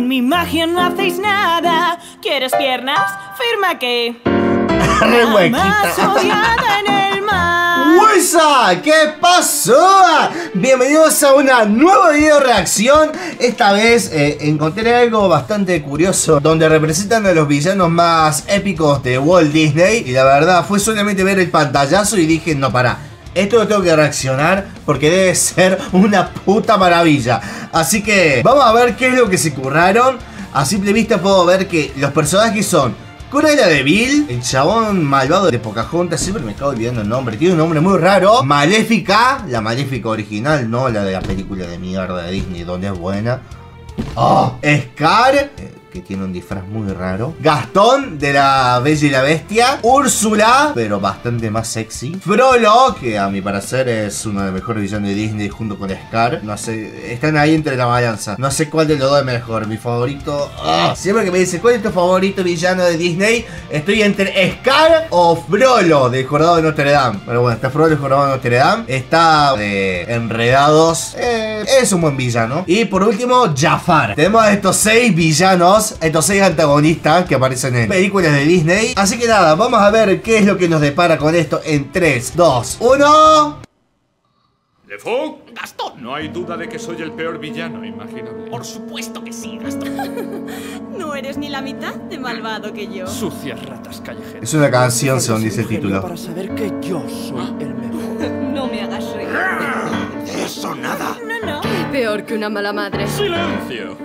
Sin mi magia no hacéis nada. ¿Quieres piernas? Firma que más odiada en el mar. ¡Huesa! ¿Qué pasó? Bienvenidos a una nueva video reacción. Esta vez encontré algo bastante curioso, donde representan a los villanos más épicos de Walt Disney. Y la verdad fue solamente ver el pantallazo y dije, no, pará, esto lo tengo que reaccionar porque debe ser una puta maravilla. Así que vamos a ver qué es lo que se curraron. A simple vista puedo ver que los personajes son Cruella de Vil, el chabón malvado de Pocahontas, siempre me acabo olvidando el nombre, tiene un nombre muy raro. Maléfica, la Maléfica original, no la de la película de mierda de Disney, donde es buena. Scar, que tiene un disfraz muy raro. Gastón, de la Bella y la Bestia. Úrsula, pero bastante más sexy. Frollo, que a mi parecer es uno de los mejores villanos de Disney junto con Scar. No sé, están ahí entre la balanza. No sé cuál de los dos es mejor. Mi favorito... Siempre que me dice ¿cuál es tu favorito villano de Disney? Estoy entre Scar o Frollo, del Jorobado de Notre Dame. Pero bueno, está Frollo del Jorobado de Notre Dame. Está de Enredados. Es un buen villano. Y por último, Jafar. Tenemos a estos 6 villanos, estos 6 antagonistas que aparecen en películas de Disney. Así que nada, vamos a ver qué es lo que nos depara con esto en 3, 2, 1. ¿Lefou? Gastón. No hay duda de que soy el peor villano imaginable. Por supuesto que sí, Gastón. No eres ni la mitad de malvado que yo. Sucias ratas callejeras. Es una canción, según dice el título. Para saber que yo soy el mejor. No me hagas reír. Eso nada. No. Peor que una mala madre. ¡Silencio!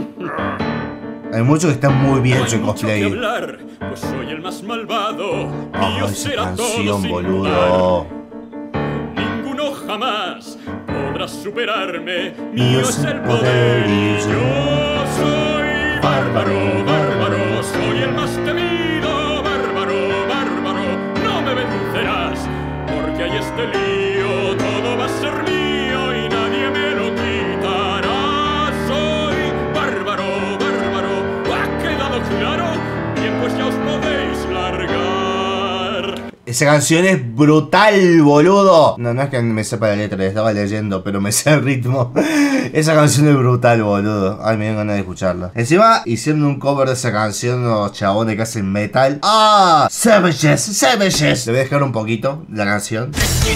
Hay muchos que están muy bien No en su hay mucho que cosplay. hablar, pues soy el más malvado. Mío Esa será todo canción, sin boludo. par. Ninguno jamás podrá superarme. Mío Mío es el poder y yo soy bárbaro, bárbaro. Soy el más temido, bárbaro, bárbaro. No me vencerás, porque hay este lío. Todo va a ser mío y nadie me lo quitará. Soy bárbaro, bárbaro. ¿Ha quedado claro? Bien, pues ya os podéis largar. Esa canción es brutal, boludo. No es que me sepa la letra, la estaba leyendo, pero me sé el ritmo. Esa canción es brutal, boludo. Ay, me dio ganas de escucharla. Encima hicieron un cover de esa canción los chabones que hacen metal. Savages, Savages. Le voy a dejar un poquito la canción.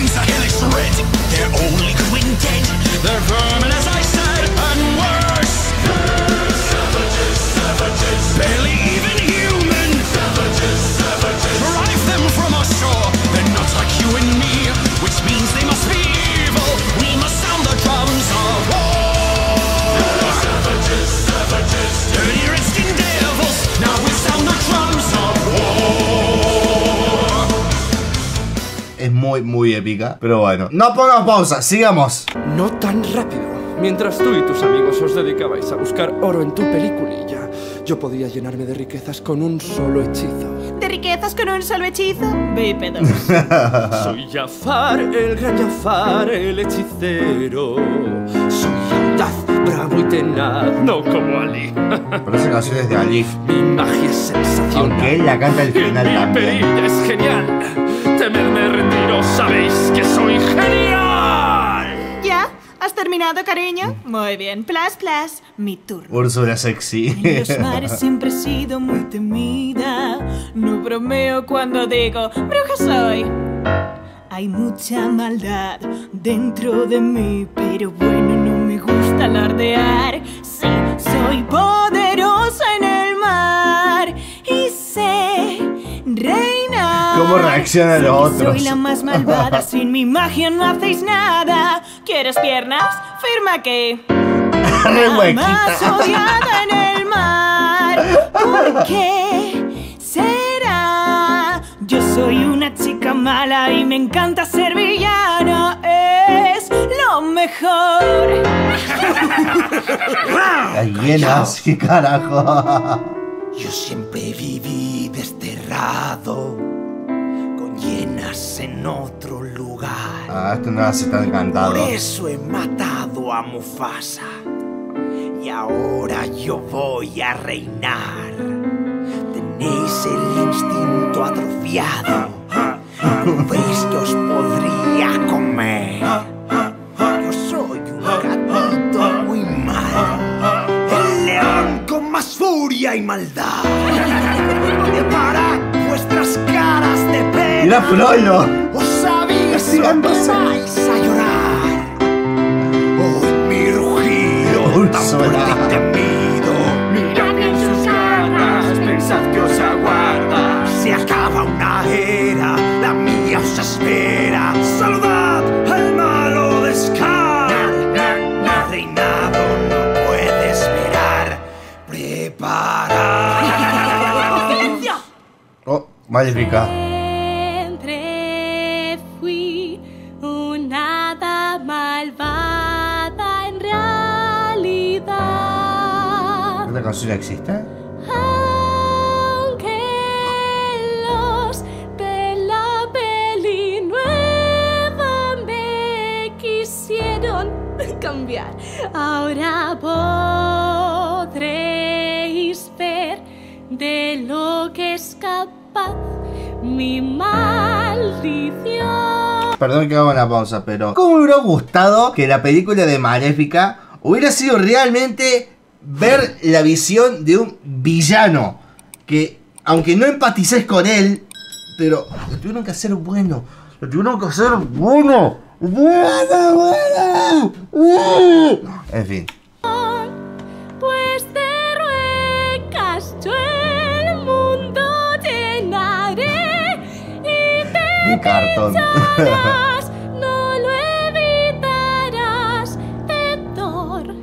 Es muy épica. Pero bueno, no pongamos pausa, sigamos. No tan rápido. Mientras tú y tus amigos os dedicabais a buscar oro en tu peliculilla, yo podía llenarme de riquezas con un solo hechizo. ¿De riquezas con un solo hechizo? Bípedos. Soy Jafar, el gran Jafar, el hechicero. Soy audaz, bravo y tenaz, no como Ali. Pero esa canción es de Alif, Mi magia es sensacional. aunque él la canta al final Mi también. perilla es genial. Temedme retiro, sabéis que soy genial. ¿Ya? ¿Has terminado, cariño? Muy bien. Plas, mi turno. Úrsula sexy. En los mares siempre he sido muy temida. No bromeo cuando digo bruja soy. Hay mucha maldad dentro de mí, pero bueno, no me gusta alardear. Sí, soy poderosa en el mar y sé reinar. ¿Cómo reaccionan los otros? Soy la más malvada, sin mi magia no hacéis nada. ¿Quieres piernas? Firma que más odiada en el mar. ¿Por qué será? Yo soy una chica mala y me encanta ser villana. Es lo mejor. Las hienas, qué carajo. Yo siempre viví desterrado, con hienas en otro lugar. Esto no hace tan encantado. Por eso he matado a Mufasa. Y ahora yo voy a reinar. Tenéis el instinto atrofiado. ¿No veis que os podría comer? Yo soy un gatito muy malo. El león furia y maldad. Preparad vuestras caras de pena. Mira Frollo. Os aviso que vais a llorar. Hoy mi rugido tan fuerte y temido. Mirad en sus garras, pensad que os aguarda. Se acaba una era, la mía os espera. Saludad al malo de Scar. El reinado no puede esperar. Preparad. Oh, Maléfica. Siempre fui una hada malvada en realidad. ¿Esta canción existe? Aunque los de la peli nueva me quisieron cambiar, ahora podréis ver de lo que es capaz mi maldición. Perdón que haga una pausa, pero ¿cómo me hubiera gustado que la película de Maléfica hubiera sido realmente ver la visión de un villano? Que, aunque no empatices con él, pero lo tuvieron que hacer bueno. Lo tuvieron que hacer bueno. Bueno. En fin. Pues de ruecas yo el mundo llenaré y Mi cartón. pensarás, no lo evitarás, de Thor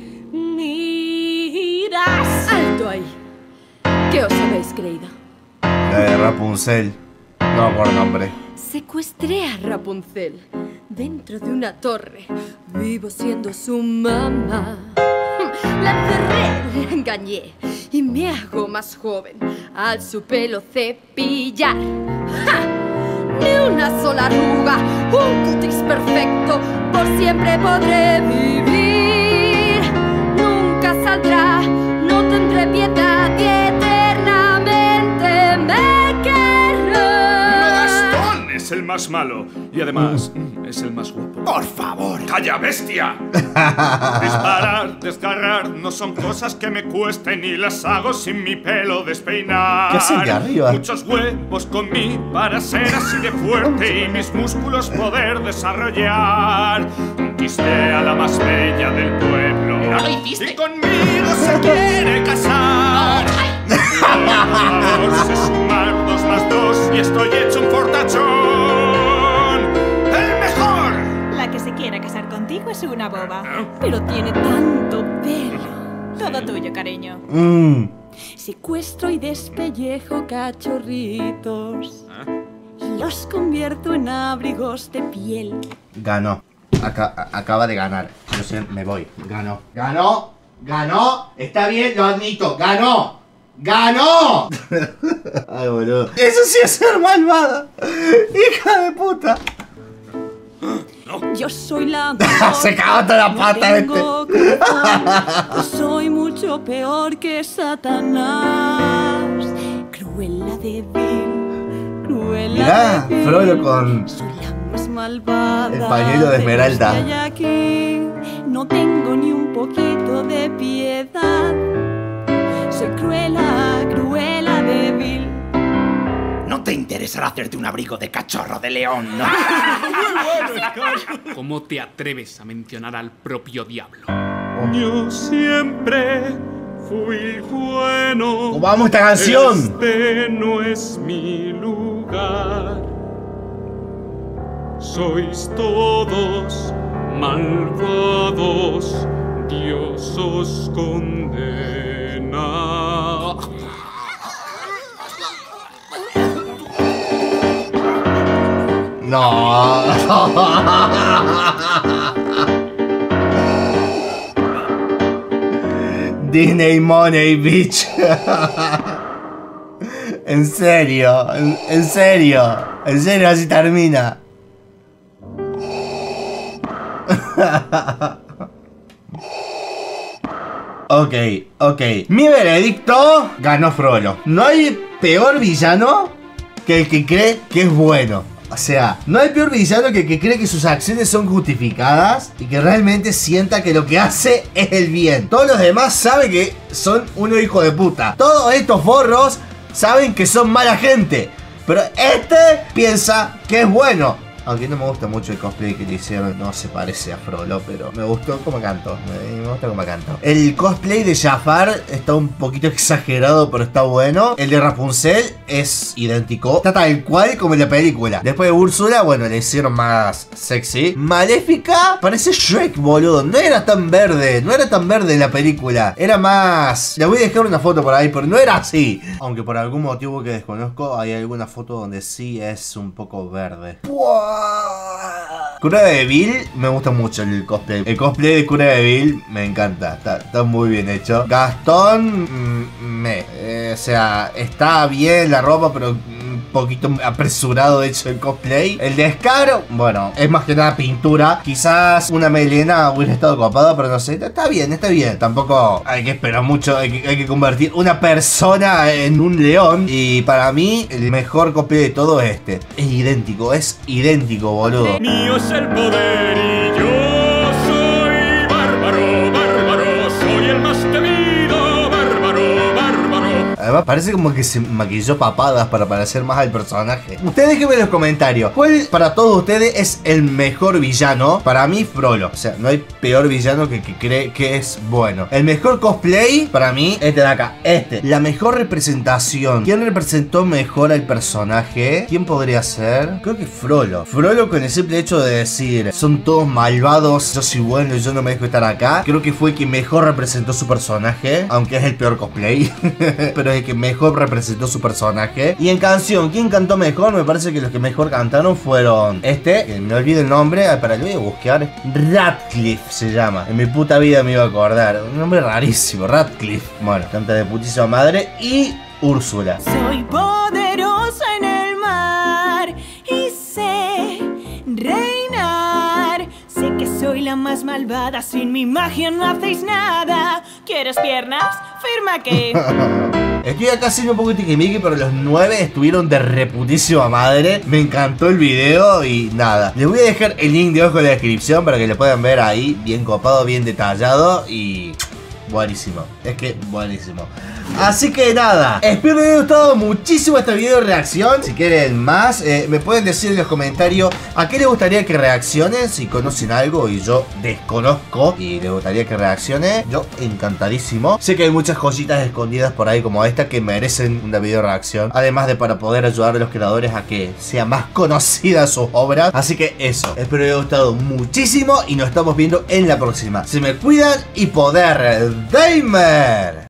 mirás. ¡Alto ahí! ¿Qué os habéis creído? La de Rapunzel. No por nombre. Secuestré a Rapunzel dentro de una torre. Vivo siendo su mamá. La encerré, la engañé y me hago más joven al su pelo cepillar. ¡Ja! Ni una sola arruga, un cutis perfecto, por siempre podré vivir. Nunca saldrá, no tendré piedad y eternamente me querrá. Gastón es el más malo y además es el más guapo. Por favor. ¡Calla, bestia! Disparar, desgarrar no son cosas que me cuesten y las hago sin mi pelo despeinar. ¿Qué hacen de arriba? Muchos huevos con mí para ser así de fuerte y mis músculos poder desarrollar. Conquisté a la más bella del pueblo. ¡No lo hiciste! Y conmigo se quiere casar. Vamos a sumar 2 más 2 y estoy hecho un fortachón. ¡El mejor! La que se quiera casar contigo es una boba. Pero tiene tanto pelo. Todo tuyo, cariño. Secuestro y despellejo cachorritos. Y los convierto en abrigos de piel. Ganó. Acaba de ganar. Yo sé, me voy. Ganó. Ganó. Ganó. Está bien, lo admito. Ganó. ¡Ganó! Ay, boludo. Eso sí es ser malvada. Hija de puta. Yo soy la Se cagó toda la pata tengo corazón. Soy mucho peor que Satanás. Cruela débil, cruela Mirá, débil. Frodo con Soy la más malvada. el pañuelo de Esmeralda. los que hay aquí. No tengo ni un poquito de piedad. Soy cruela, cruela débil. No te interesará hacerte un abrigo de cachorro de león, ¿no? ¿Cómo te atreves a mencionar al propio diablo? Yo siempre fui bueno. ¿Cómo vamos esta canción? Este no es mi lugar. Sois todos malvados. Dios os condena. No. Disney Money, bitch. En serio, en serio. En serio, así termina. Ok. Mi veredicto, ganó Frollo. No hay peor villano que el que cree que es bueno. O sea, no hay peor villano que cree que sus acciones son justificadas y que realmente sienta que lo que hace es el bien. Todos los demás saben que son unos hijos de puta. Todos estos forros saben que son mala gente. Pero este piensa que es bueno. Aunque no me gusta mucho el cosplay que le hicieron, no se parece a Frollo, pero me gustó como cantó. Me gusta como cantó. El cosplay de Jafar está un poquito exagerado, pero está bueno. El de Rapunzel es idéntico. Está tal cual como en la película. Después de Úrsula, bueno, le hicieron más sexy. Maléfica parece Shrek, boludo. No era tan verde. No era tan verde en la película. Era más... Le voy a dejar una foto por ahí, pero no era así. Aunque por algún motivo que desconozco, hay alguna foto donde sí es un poco verde. ¡Wow! Cruella de Vil, me gusta mucho el cosplay. El cosplay de Cruella de Vil me encanta. Está muy bien hecho. Gastón, o sea, está bien la ropa, pero un poquito apresurado hecho el cosplay. El de Scar, bueno, es más que nada pintura. Quizás una melena hubiera estado copada, pero no sé. Está bien, está bien. Tampoco hay que esperar mucho. Hay que convertir una persona en un león. Y para mí, el mejor cosplay de todo es este. Es idéntico, boludo. Mío es el poder y yo soy bárbaro, soy el más temido, bárbaro. Además parece como que se maquilló papadas para parecer más al personaje. Ustedes déjenme en los comentarios, ¿cuál para todos ustedes es el mejor villano? Para mí, Frollo. O sea, no hay peor villano que cree que es bueno. El mejor cosplay, para mí, este de acá. La mejor representación. ¿Quién representó mejor al personaje? ¿Quién podría ser? Creo que Frollo. Frollo, con el simple hecho de decir, son todos malvados, yo soy bueno y yo no me dejo estar acá. Creo que fue quien mejor representó su personaje, aunque es el peor cosplay. Pero es el que mejor representó su personaje. Y en canción, ¿quién cantó mejor? Me parece que los que mejor cantaron fueron que me olvido el nombre, para lo voy a buscar. Radcliffe se llama. En mi puta vida me iba a acordar. Un nombre rarísimo, Radcliffe. Bueno, canta de putísima madre. Y Úrsula. Soy poderosa en el mar y sé reinar. Sé que soy la más malvada, sin mi magia no hacéis nada. ¿Quieres piernas? Firma que... Estoy acá haciendo un poco de tiquimiqui, pero los 9 estuvieron de reputísima madre. Me encantó el video y nada. Les voy a dejar el link de abajo en la descripción para que lo puedan ver ahí, bien copado, bien detallado y... buenísimo, es que buenísimo. Así que nada, espero que les haya gustado muchísimo este video de reacción. Si quieren más, me pueden decir en los comentarios a qué les gustaría que reaccione. Si conocen algo y yo desconozco y les gustaría que reaccione, yo encantadísimo. Sé que hay muchas joyitas escondidas por ahí como esta que merecen una video reacción, además de para poder ayudar a los creadores a que sea más conocida sus obras. Así que eso, espero que les haya gustado muchísimo y nos estamos viendo en la próxima. Se me cuidan y poder Gamer.